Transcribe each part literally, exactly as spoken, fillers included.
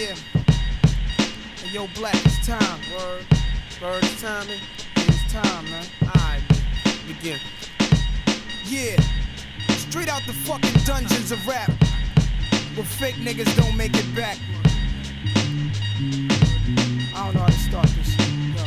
Yeah. Hey, yo, Black, it's time. Word. Word, it's timing. It's time, man. Alright, begin. Yeah. Straight out the fucking dungeons of rap, where fake niggas don't make it back. I don't know how to start this shit. Yo.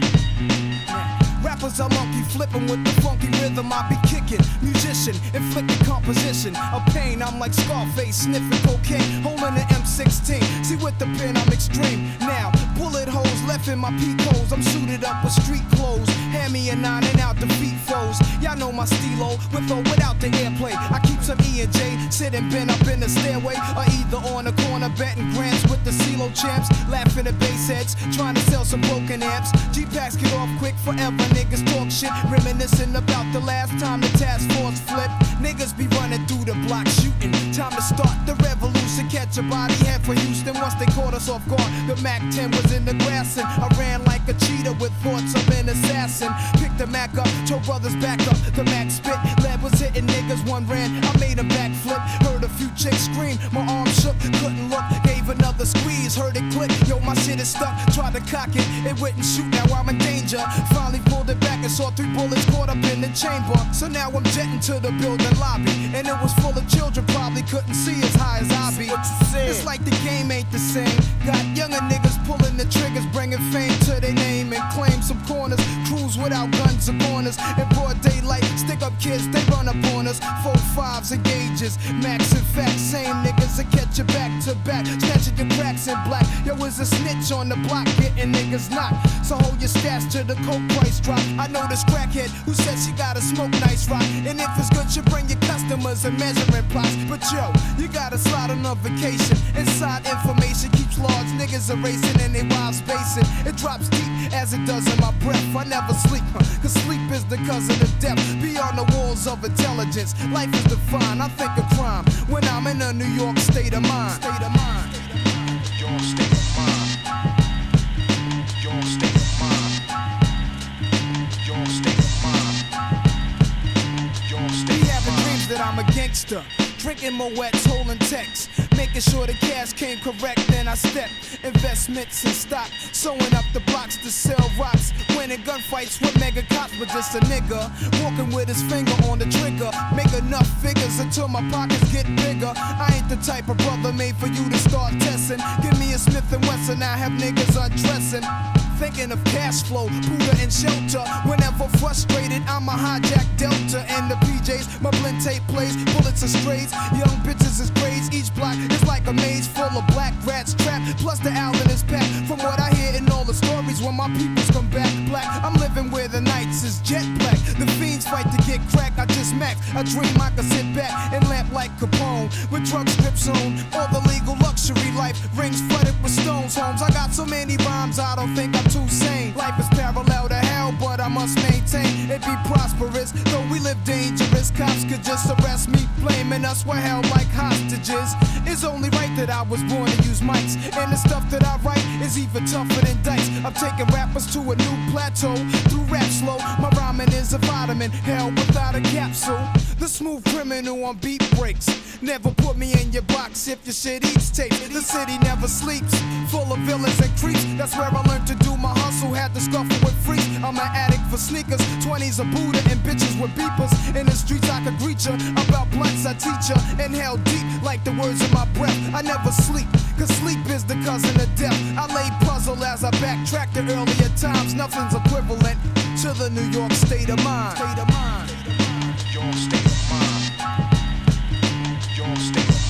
Yeah. Rappers are monkey flipping with the funky rhythm I be kicking. Musician, inflicting composition of pain. I'm like Scarface, sniffing cocaine, holding an M sixteen. See with the pen I'm extreme. Now, bullet holes left in my peak holes. I'm suited up with street clothes. Hand me a nine and out defeat foes. Y'all know my stilo, with or without the airplay. I keep some E and J, sitting bent up in the stairway, or either on the corner betting grants with the CeeLo champs, laughing at bass heads, trying to sell some broken amps. G-packs get off quick forever, niggas talk shit, reminiscing about the last time the task force flipped. Niggas be running through the block shooting. Time to start the revolution, catch a body, head for Houston. Once they caught us off guard, the Mac ten was in the grass and I ran like a cheetah with thoughts of an assassin. Picked the Mac up, told brothers back up, the Mac spit. Lead was hitting niggas, one ran, I made a backflip. Heard a few chicks scream, my arm shook, couldn't look. Gave another squeeze, heard it click, yo my shit is stuck. Tried to cock it, it wouldn't shoot, now I'm in danger. Finally pulled it back and saw three bullets caught up in the chamber. So now I'm jetting to the building lobby, and it was full of children, probably couldn't see as high as I be. It's like the game ain't the same. Got younger niggas pulling the triggers, bringing fame to their name and claim some corners. Crews without guns or corners. In broad daylight, stick up kids, they run up on us. Four fives and gauges, max and facts. Same niggas that catch you back to back, snatching your cracks in black. Yo, is a snitch on the block, getting niggas knocked. So hold your stats till the coke price drop. I know this crackhead who said she gotta smoke nice rock, and if it's good, you bring your customers and measuring plots. But yo, you gotta slide on a vacation. Inside information keeps large niggas erasing and they wild spacing. It drops deep as it does in my breath. I never sleep, huh? Cause sleep is the cousin of death. Beyond the walls of intelligence, life is defined. I think of crime when I'm in a New York state of mind. State of mind. Your state of mind. Your state of mind. Your state of mind. Your state Be of having mind. dreams that I'm a gangster, drinking Moet's, holding texts, making sure the cash came correct. Then I step investments in stock, sewing up the blocks to sell rocks, winning gunfights with mega cops. But just a nigga walking with his finger on the trigger, make enough figures until my pockets get bigger. I ain't the type of brother made for you to start testing. Give me a Smith and Wesson, I have niggas undressing. Thinking of cash flow, Buddha and shelter. Whenever frustrated, I'm a hijack Delta and the P Js. My blend tape plays, bullets are strays. Young bitches is grades. Each block is like a maze full of black rats trapped. Plus the Allen is packed. From what I hear in all the stories, when my peoples come back black, I'm living where the nights is jet black. The fiends fight to get crack. I just max. I dream I could sit back and lamp like Capone with drug strips on. All the legal luxury life rings flooded with stones. Homes. I got so many rhymes, I don't think I'm too sane. Life is parallel to hell, but I must maintain it be prosperous. Though we live dangerous, cops could just arrest me, blaming us we're held like hostages. It's only right that I was born to use mics, and the stuff that I write is even tougher than dice. I'm taking rappers to a new plateau through rap slow. My rhyming is a vitamin, hell without a capsule. The smooth criminal on beat breaks. Never put me in your box if your shit eats tape. The city never sleeps, full of villains and creeps. That's where I learned to do my hustle, had to scuffle with freaks. I'm an addict for sneakers, twenties a Buddha and bitches with beepers. In the streets I could greet ya, about blunts I teach ya. Inhale deep like the words in my breath. I never sleep, cause sleep is the cousin of death. I lay puzzle as I backtrack to earlier times. Nothing's equivalent to the New York state of mind. State of mind. Your state of mind. Your state of mind.